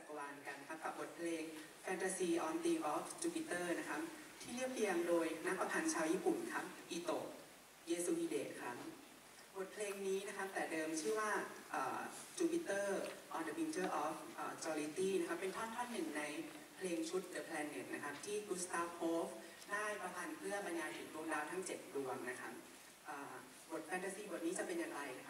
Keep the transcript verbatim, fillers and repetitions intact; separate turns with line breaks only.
กรวาลกันครับกับบทเพลง Fantasy on Theme of Jupiter นะครับที่เรียบเรียงโดยนักประพันธ์ชาวญี่ปุ่นครับอิโตะเยสุฮิเดะครับบทเพลงนี้นะครับแต่เดิมชื่อว่า Jupiter on the Picture of Jollity นะครับเป็นท่อนท่อนหนึ่งในเพลงชุด The Planet นะครับที่กุสตาฟ โฮฟได้ประพันธ์เพื่อบรรยายถึงดวงดาวทั้งเจ็ดดวงนะครับบทแฟนตาซีบทนี้จะเป็นอย่างไรนะครับ